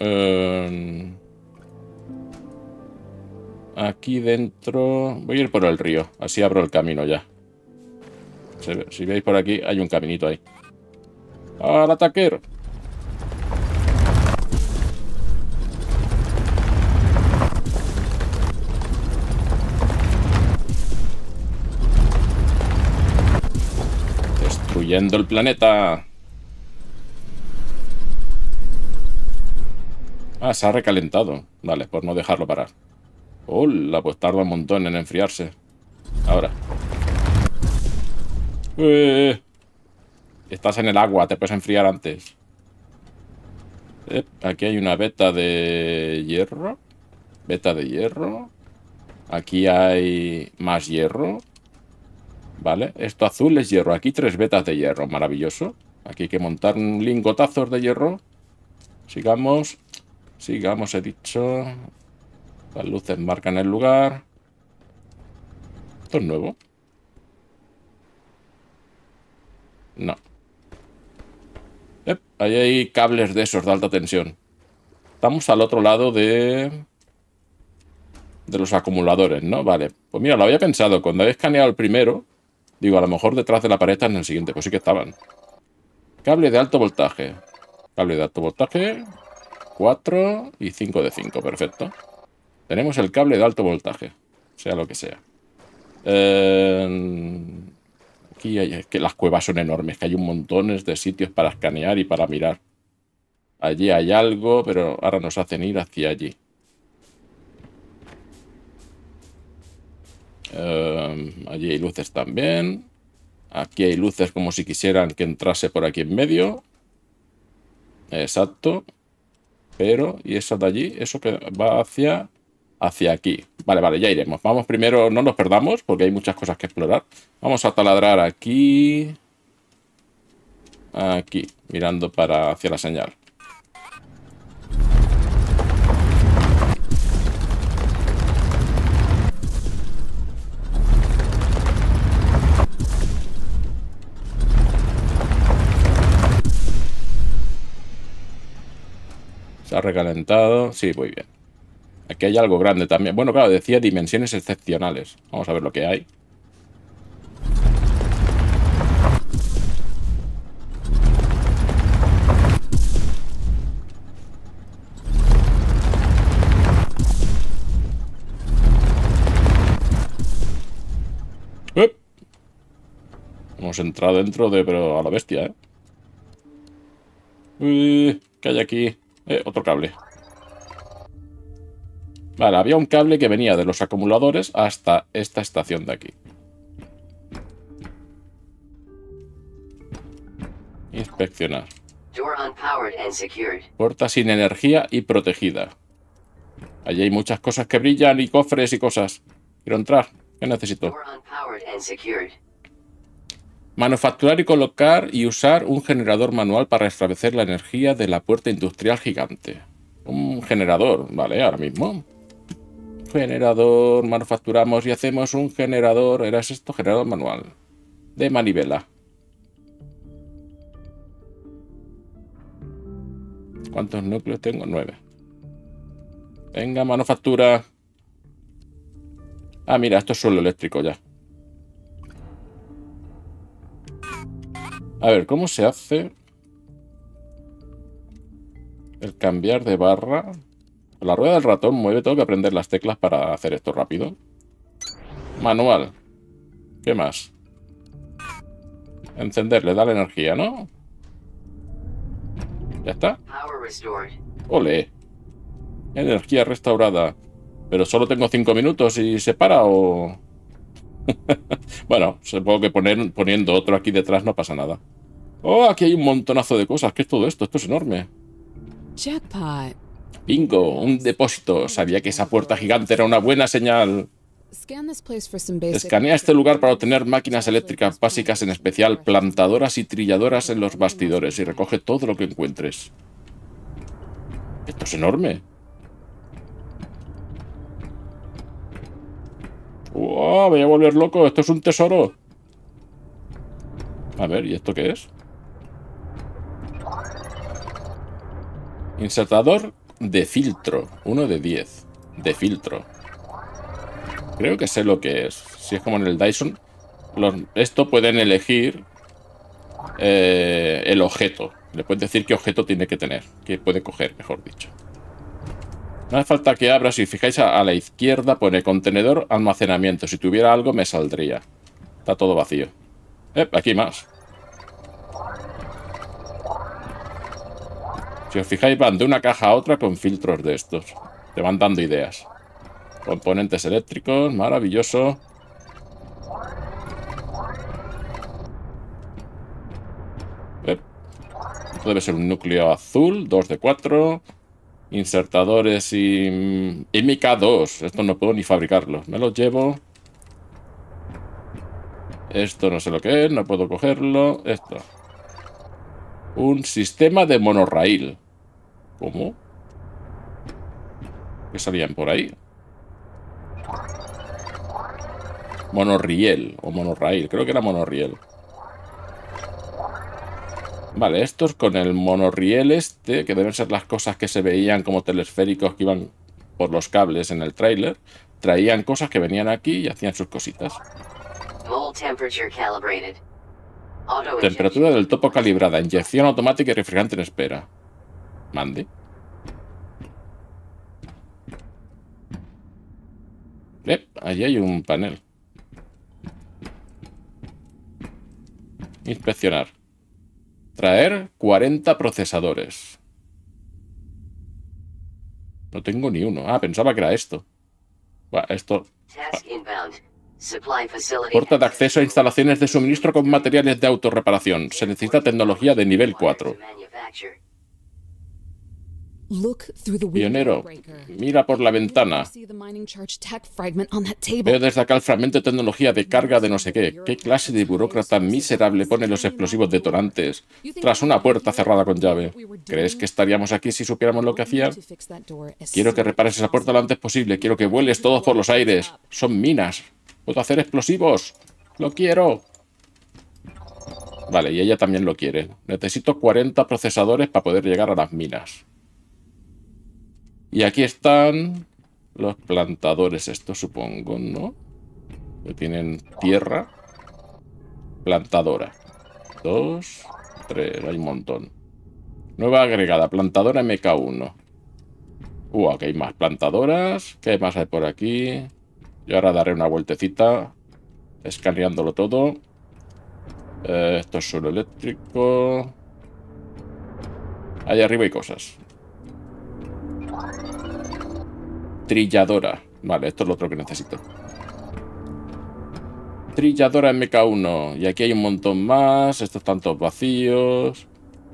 Aquí dentro... Voy a ir por el río. Así abro el camino ya. Si veis por aquí, hay un caminito ahí. ¡Al ataque! Destruyendo el planeta. Ah, se ha recalentado. Vale, pues no dejarlo parar. Hola, pues tarda un montón en enfriarse. Ahora. Estás en el agua, te puedes enfriar antes. Aquí hay una veta de hierro. Veta de hierro. Aquí hay más hierro. Vale, esto azul es hierro. Aquí 3 vetas de hierro, maravilloso. Aquí hay que montar lingotazos de hierro. Sigamos. Sigamos, he dicho. Las luces marcan el lugar. ¿Esto es nuevo? No. Ahí hay cables de esos de alta tensión. Estamos al otro lado de los acumuladores, ¿no? Vale. Pues mira, lo había pensado. Cuando había escaneado el primero, digo, a lo mejor detrás de la pared está en el siguiente. Pues sí que estaban. Cable de alto voltaje. Cable de alto voltaje. 4 y 5 de 5. Perfecto. Tenemos el cable de alto voltaje. Sea lo que sea. Aquí es que las cuevas son enormes. Que hay un montón de sitios para escanear y para mirar. Allí hay algo, pero ahora nos hacen ir hacia allí. Allí hay luces también. Aquí hay luces como si quisieran que entrase por aquí en medio. Exacto. Pero, ¿y eso de allí? Eso que va hacia aquí. Vale, vale, ya iremos. Vamos primero, no nos perdamos, porque hay muchas cosas que explorar. Vamos a taladrar aquí. Aquí, mirando hacia la señal. Se ha recalentado. Sí, muy bien. Aquí hay algo grande también. Bueno, claro, decía dimensiones excepcionales. Vamos a ver lo que hay. Hemos entrado dentro de... pero a la bestia, ¿eh? ¿Qué hay aquí? Otro cable. Vale, había un cable que venía de los acumuladores hasta esta estación de aquí. Inspeccionar. Puerta sin energía y protegida. Allí hay muchas cosas que brillan y cofres y cosas. Quiero entrar. ¿Qué necesito? Manufacturar y colocar y usar un generador manual para restablecer la energía de la puerta industrial gigante. Un generador, vale, ahora mismo. Generador, manufacturamos y hacemos un generador. ¿Era esto? Generador manual. De manivela. ¿Cuántos núcleos tengo? 9. Venga, manufactura. Ah, mira, esto es suelo eléctrico ya. A ver, ¿cómo se hace el cambiar de barra? La rueda del ratón mueve, tengo que aprender las teclas para hacer esto rápido. Manual. ¿Qué más? Encender, le da la energía, ¿no? ¿Ya está? ¡Ole! Energía restaurada. ¿Pero solo tengo 5 minutos y se para o...? Bueno, supongo que poniendo otro aquí detrás no pasa nada. ¡Oh, aquí hay un montonazo de cosas! ¿Qué es todo esto? Esto es enorme. Jackpot. ¡Bingo! Un depósito. Sabía que esa puerta gigante era una buena señal. Escanea este lugar para obtener máquinas eléctricas básicas, en especial plantadoras y trilladoras en los bastidores, y recoge todo lo que encuentres. Esto es enorme. ¡Wow! Me voy a volver loco. Esto es un tesoro. A ver, ¿y esto qué es? Insertador de filtro. 1 de 10. De filtro. Creo que sé lo que es. Si es como en el Dyson. Esto pueden elegir el objeto. Le puedes decir qué objeto tiene que tener. Que puede coger, mejor dicho. No hace falta que abra. Si fijáis a la izquierda pone contenedor almacenamiento. Si tuviera algo me saldría. Está todo vacío. Aquí más. Si os fijáis, van de una caja a otra con filtros de estos. Te van dando ideas. Componentes eléctricos, maravilloso. Esto debe ser un núcleo azul, 2 de 4. Insertadores y MK2. Esto no puedo ni fabricarlos. Me los llevo. Esto no sé lo que es, no puedo cogerlo. Esto. Un sistema de monorraíl. ¿Cómo? ¿Qué salían por ahí? Monorriel o monorraíl. Creo que era monorriel. Vale, estos con el monorriel este, que deben ser las cosas que se veían como telesféricos que iban por los cables en el tráiler, traían cosas que venían aquí y hacían sus cositas. Temperatura del topo calibrada, inyección automática y refrigerante en espera. Mande. Allí hay un panel. Inspeccionar. Traer 40 procesadores. No tengo ni uno. Ah, pensaba que era esto. Bueno, esto... Puerta de acceso a instalaciones de suministro con materiales de autorreparación. Se necesita tecnología de nivel 4. Pionero, mira por la ventana. Veo desde acá el fragmento de tecnología de carga de no sé qué. ¿Qué clase de burócrata miserable pone los explosivos detonantes tras una puerta cerrada con llave? ¿Crees que estaríamos aquí si supiéramos lo que hacían? Quiero que repares esa puerta lo antes posible. Quiero que vueles todos por los aires. Son minas. ¿Puedo hacer explosivos? ¡Lo quiero! Vale, y ella también lo quiere. Necesito 40 procesadores para poder llegar a las minas. Y aquí están los plantadores estos, supongo, ¿no? Que tienen tierra. Plantadora. 2, 3, hay un montón. Nueva agregada, plantadora MK1. Aquí hay más plantadoras. ¿Qué más hay por aquí? Yo ahora daré una vueltecita, escaneándolo todo. Esto es suelo eléctrico. Ahí arriba hay cosas. Trilladora. Vale, esto es lo otro que necesito. Trilladora MK1. Y aquí hay un montón más. Estos están todos vacíos.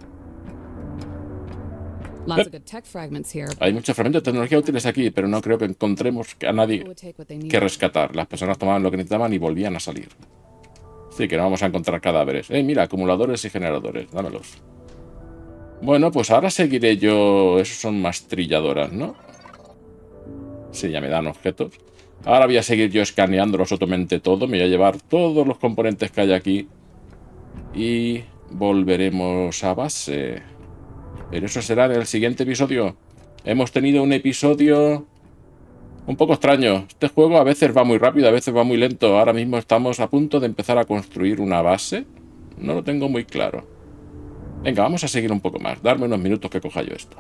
Hay muchos fragmentos de tecnología útiles aquí, pero no creo que encontremos a nadie que rescatar. Las personas tomaban lo que necesitaban y volvían a salir. Sí, que no vamos a encontrar cadáveres. Mira, acumuladores y generadores. Dámelos. Bueno, pues ahora seguiré yo... Esos son más trilladoras, ¿no? Sí, ya me dan objetos. Ahora voy a seguir yo escaneando absolutamente todo. Me voy a llevar todos los componentes que hay aquí. Y volveremos a base. Pero eso será en el siguiente episodio. Hemos tenido un episodio un poco extraño. Este juego a veces va muy rápido, a veces va muy lento. Ahora mismo estamos a punto de empezar a construir una base. No lo tengo muy claro. Venga, vamos a seguir un poco más. Darme unos minutos que coja yo esto.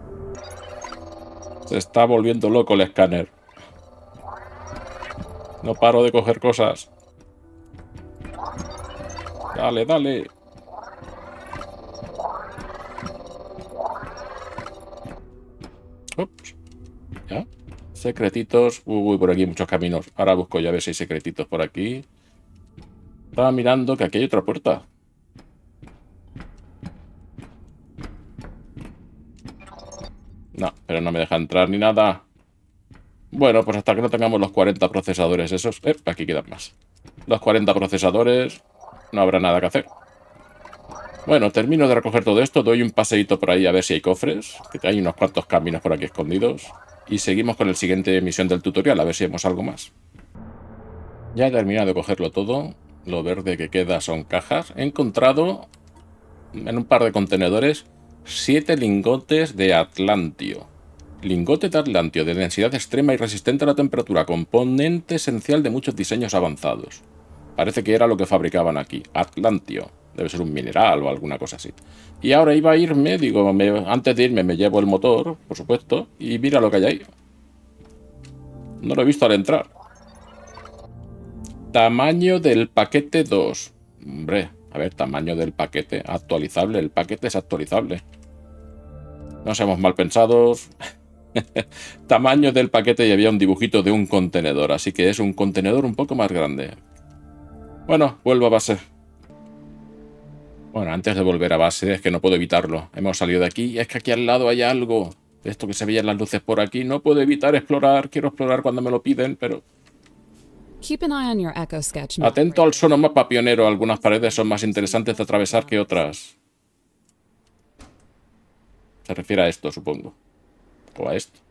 Se está volviendo loco el escáner. No paro de coger cosas. Dale, dale. Ups. ¿Ya? Secretitos. Uy, por aquí hay muchos caminos. Ahora busco ya a ver si hay secretitos por aquí. Estaba mirando que aquí hay otra puerta. No, pero no me deja entrar ni nada. Bueno, pues hasta que no tengamos los 40 procesadores esos... aquí quedan más. Los 40 procesadores... No habrá nada que hacer. Bueno, termino de recoger todo esto. Doy un paseíto por ahí a ver si hay cofres. Que hay unos cuantos caminos por aquí escondidos. Y seguimos con la siguiente misión del tutorial. A ver si vemos algo más. Ya he terminado de cogerlo todo. Lo verde que queda son cajas. He encontrado en un par de contenedores 7 lingotes de atlantio. Lingote de atlantio de densidad extrema y resistente a la temperatura. Componente esencial de muchos diseños avanzados. Parece que era lo que fabricaban aquí. Atlantio. Debe ser un mineral o alguna cosa así. Y ahora iba a irme, digo, antes de irme me llevo el motor, por supuesto. Y mira lo que hay ahí. No lo he visto al entrar. Tamaño del paquete 2. Hombre, A ver, tamaño del paquete. Actualizable. El paquete es actualizable. No seamos mal pensados. Tamaño del paquete y había un dibujito de un contenedor. Así que es un contenedor un poco más grande. Bueno, vuelvo a base. Bueno, antes de volver a base, es que no puedo evitarlo. Hemos salido de aquí y es que aquí al lado hay algo. Esto que se veían las luces por aquí. No puedo evitar explorar. Quiero explorar cuando me lo piden, pero... Keep an eye on your echo sketch map. Atento al sonomapa pionero. Algunas paredes son más interesantes de atravesar que otras. Se refiere a esto, supongo. O a esto.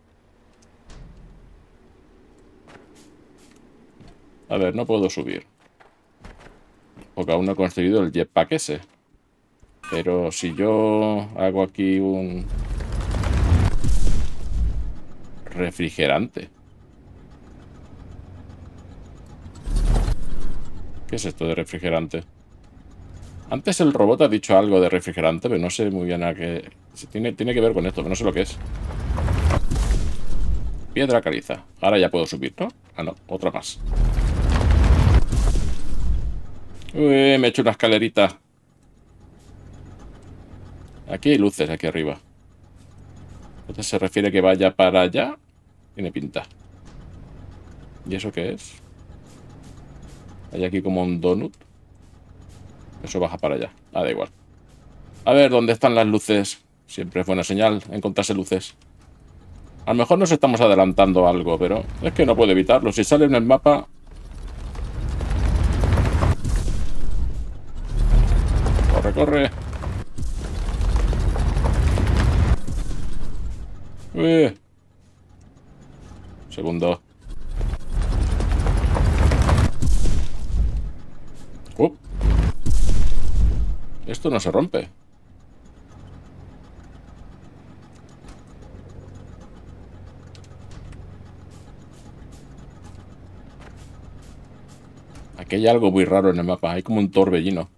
A ver, no puedo subir. Porque aún no he construido el jetpack ese. Pero si yo hago aquí un... refrigerante. ¿Qué es esto de refrigerante? Antes el robot ha dicho algo de refrigerante, pero no sé muy bien a qué... Tiene que ver con esto, pero no sé lo que es. Piedra caliza. Ahora ya puedo subir, ¿no? Ah, no. Otra más. Uy, me he hecho una escalerita. Aquí hay luces, aquí arriba. Entonces se refiere que vaya para allá. Tiene pinta. ¿Y eso qué es? Hay aquí como un donut. Eso baja para allá. Ah, da igual. A ver, ¿dónde están las luces? Siempre es buena señal encontrarse luces. A lo mejor nos estamos adelantando a algo, pero es que no puedo evitarlo. Si sale en el mapa... Corre, corre. Segundo. Esto no se rompe. Aquí hay algo muy raro en el mapa. Hay como un torbellino.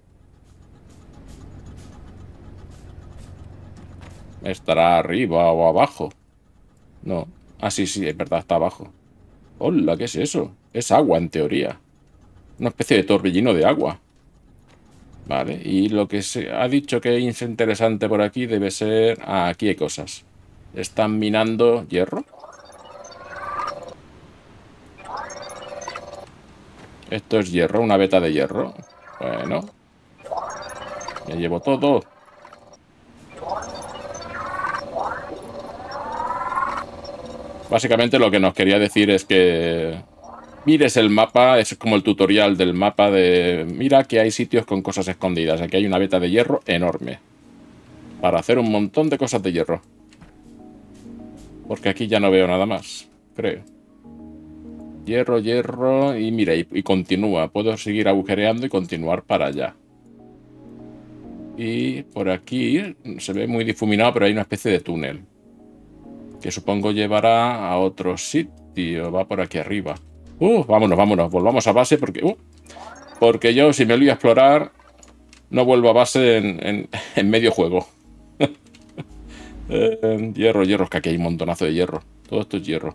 ¿Estará arriba o abajo? No. Ah, sí, sí, es verdad, está abajo. Hola, ¿qué es eso? Es agua, en teoría. Una especie de torbellino de agua. Vale, y lo que se ha dicho que es interesante por aquí debe ser... Ah, aquí hay cosas. Están minando hierro. Esto es hierro, una veta de hierro. Bueno. Ya llevo todo. Básicamente lo que nos quería decir es que... mires el mapa, es como el tutorial del mapa de... Mira que hay sitios con cosas escondidas. Aquí hay una veta de hierro enorme. Para hacer un montón de cosas de hierro. Porque aquí ya no veo nada más, creo. Hierro, hierro... Y mira, y continúa. Puedo seguir agujereando y continuar para allá. Y por aquí se ve muy difuminado, pero hay una especie de túnel. Que supongo llevará a otro sitio. Va por aquí arriba. Vámonos, vámonos. Volvamos a base porque... porque yo, si me lío a explorar, no vuelvo a base en medio juego. Hierro, hierro. Es que aquí hay un montonazo de hierro. Todo esto es hierro.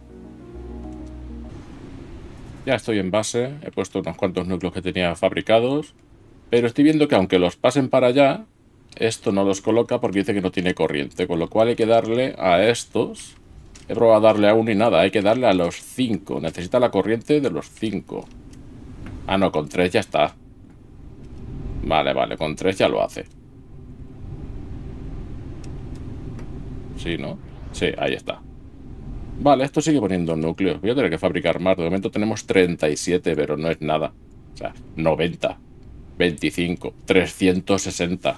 Ya estoy en base. He puesto unos cuantos núcleos que tenía fabricados. Pero estoy viendo que aunque los pasen para allá, esto no los coloca porque dice que no tiene corriente. Con lo cual hay que darle a estos... He probado a darle a uno y nada. Hay que darle a los 5. Necesita la corriente de los 5. Ah, no, con 3 ya está. Vale, vale, con 3 ya lo hace. Sí, ¿no? Sí, ahí está. Vale, esto sigue poniendo núcleos. Voy a tener que fabricar más. De momento tenemos 37, pero no es nada. O sea, 90, 25, 360.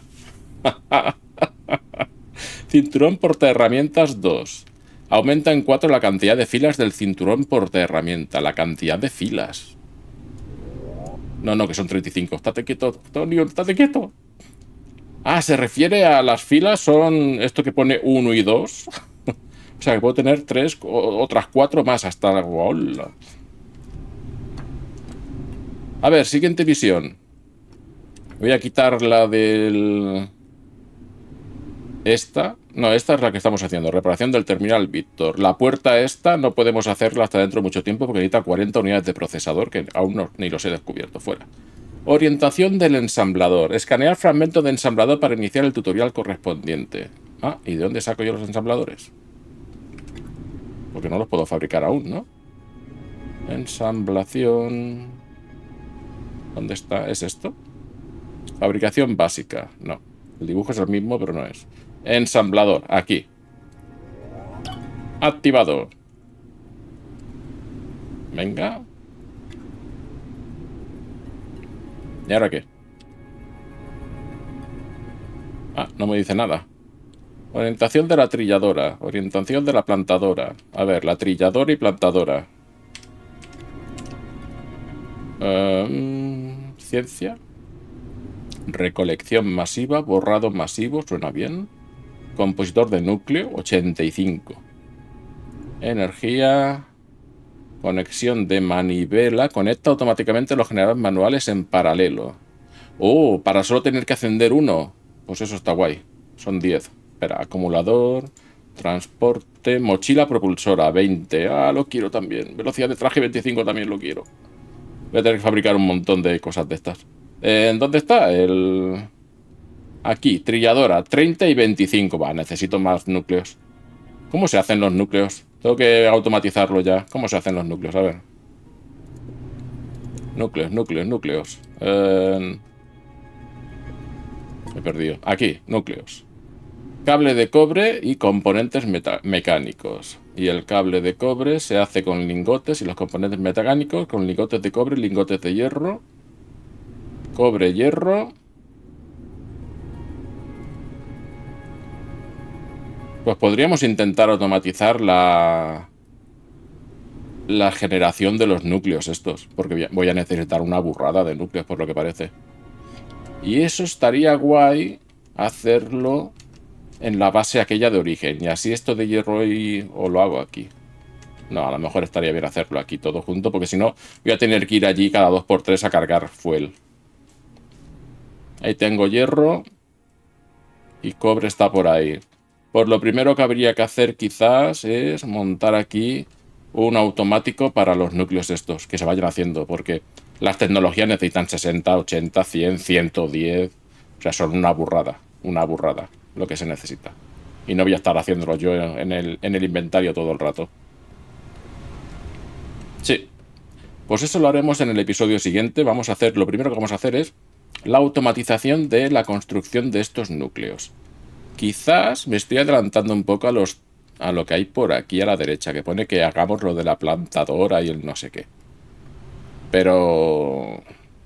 Cinturón portaherramientas 2. Aumenta en 4 la cantidad de filas del cinturón portaherramienta. La cantidad de filas. No, que son 35. Estate quieto, Tonio, estate quieto. Ah, se refiere a las filas, son esto que pone 1 y 2. O sea, que puedo tener 3, otras 4 más hasta la... ¡Hola! A ver, siguiente visión. Voy a quitar la del... Esta. No, esta es la que estamos haciendo. Reparación del terminal Víctor. La puerta esta no podemos hacerla hasta dentro de mucho tiempo porque necesita 40 unidades de procesador que aún no, ni los he descubierto. Fuera. Orientación del ensamblador. Escanear fragmento de ensamblador para iniciar el tutorial correspondiente. Ah, ¿y de dónde saco yo los ensambladores? Porque no los puedo fabricar aún, ¿no? Ensamblación... ¿Dónde está? ¿Es esto? Fabricación básica. No. El dibujo es el mismo, pero no es. Ensamblador. Aquí. Activado. Venga. ¿Y ahora qué? Ah, no me dice nada. Orientación de la trilladora. Orientación de la plantadora. A ver, la trilladora y plantadora. Ciencia. Recolección masiva. Borrado masivo. Suena bien. Compositor de núcleo. 85. Energía. Conexión de manivela. Conecta automáticamente los generadores manuales en paralelo. Oh, para solo tener que encender uno. Pues eso está guay. Son 10. Espera, acumulador. Transporte. Mochila propulsora. 20. Ah, lo quiero también. Velocidad de traje 25 también lo quiero. Voy a tener que fabricar un montón de cosas de estas. ¿Dónde está? Aquí, trilladora. 30 y 25. Va, necesito más núcleos. ¿Cómo se hacen los núcleos? Tengo que automatizarlo ya. ¿Cómo se hacen los núcleos? A ver. Núcleos. Me he perdido. Aquí, núcleos. Cable de cobre y componentes mecánicos. Y el cable de cobre se hace con lingotes y los componentes mecánicos con lingotes de cobre, lingotes de hierro. Cobre, hierro. Pues podríamos intentar automatizar la generación de los núcleos estos. Porque voy a necesitar una burrada de núcleos por lo que parece. Y eso estaría guay hacerlo en la base aquella de origen. Y así esto de hierro o lo hago aquí. No, a lo mejor estaría bien hacerlo aquí todo junto. Porque si no voy a tener que ir allí cada 2×3 a cargar fuel. Ahí tengo hierro. Y cobre está por ahí. Pues lo primero que habría que hacer quizás es montar aquí un automático para los núcleos estos, que se vayan haciendo, porque las tecnologías necesitan 60, 80, 100, 110. O sea, son una burrada lo que se necesita. Y no voy a estar haciéndolo yo en el inventario todo el rato. Sí. Pues eso lo haremos en el episodio siguiente. Lo primero que vamos a hacer es la automatización de la construcción de estos núcleos. Quizás me estoy adelantando un poco a lo que hay por aquí a la derecha, que pone que hagamos lo de la plantadora y el no sé qué. Pero...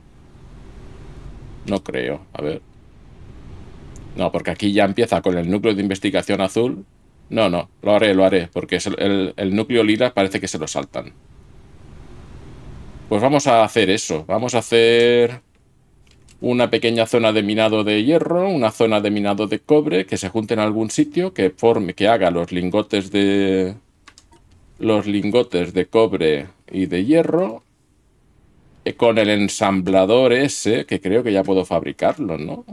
no creo. A ver. No, porque aquí ya empieza con el núcleo de investigación azul. No, lo haré, porque el núcleo lila parece que se lo saltan. Pues vamos a hacer eso. Vamos a hacer una pequeña zona de minado de hierro, una zona de minado de cobre, que se junten en algún sitio, que haga los lingotes de cobre y de hierro, con el ensamblador ese, que creo que ya puedo fabricarlo, ¿no?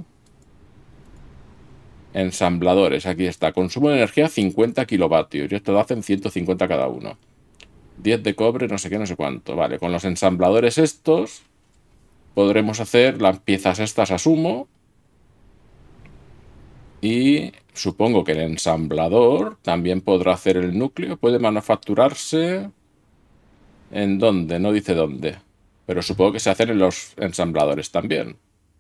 Ensambladores, aquí está. Consumo de energía 50 kilovatios. Y esto lo hacen 150 cada uno. 10 de cobre, no sé qué, no sé cuánto. Vale, con los ensambladores estos podremos hacer las piezas estas a sumo. Y supongo que el ensamblador también podrá hacer el núcleo. Puede manufacturarse... ¿En dónde? No dice dónde. Pero supongo que se hacen en los ensambladores también.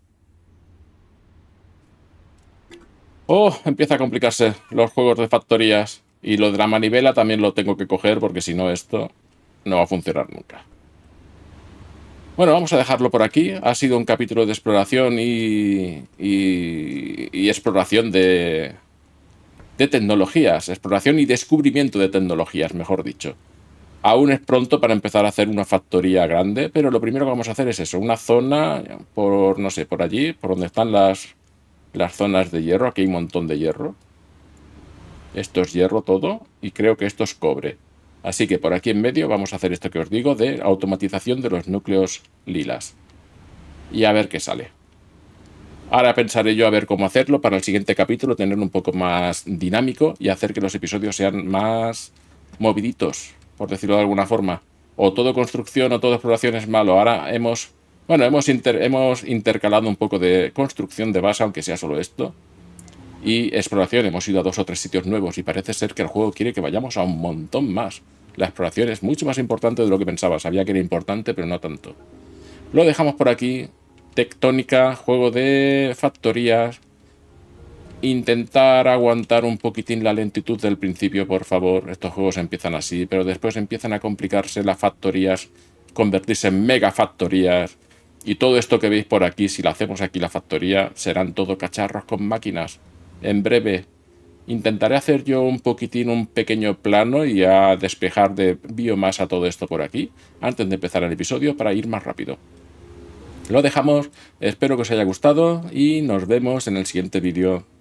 Oh, empieza a complicarse los juegos de factorías. Y lo de la manivela también lo tengo que coger porque si no esto no va a funcionar nunca. Bueno, vamos a dejarlo por aquí. Ha sido un capítulo de exploración y exploración de tecnologías. Exploración y descubrimiento de tecnologías, mejor dicho. Aún es pronto para empezar a hacer una factoría grande, pero lo primero que vamos a hacer es eso. Una zona por, no sé, por allí, por donde están las zonas de hierro. Aquí hay un montón de hierro. Esto es hierro todo y creo que esto es cobre. Así que por aquí en medio vamos a hacer esto que os digo de automatización de los núcleos lilas. Y a ver qué sale. Ahora pensaré yo a ver cómo hacerlo para el siguiente capítulo, tenerlo un poco más dinámico y hacer que los episodios sean más moviditos, por decirlo de alguna forma. O todo construcción o todo exploración es malo. Ahora hemos Bueno, hemos intercalado un poco de construcción de base, aunque sea solo esto. Y exploración, hemos ido a 2 o 3 sitios nuevos y parece ser que el juego quiere que vayamos a un montón más. La exploración es mucho más importante de lo que pensaba. Sabía que era importante, pero no tanto. Lo dejamos por aquí. Tectónica, juego de factorías. Intentar aguantar un poquitín la lentitud del principio, por favor. Estos juegos empiezan así, pero después empiezan a complicarse las factorías, convertirse en mega factorías. Y todo esto que veis por aquí, si lo hacemos aquí la factoría, serán todo cacharros con máquinas. En breve intentaré hacer yo un poquitín, un pequeño plano y a despejar de biomasa todo esto por aquí, antes de empezar el episodio, para ir más rápido. Lo dejamos, espero que os haya gustado y nos vemos en el siguiente vídeo.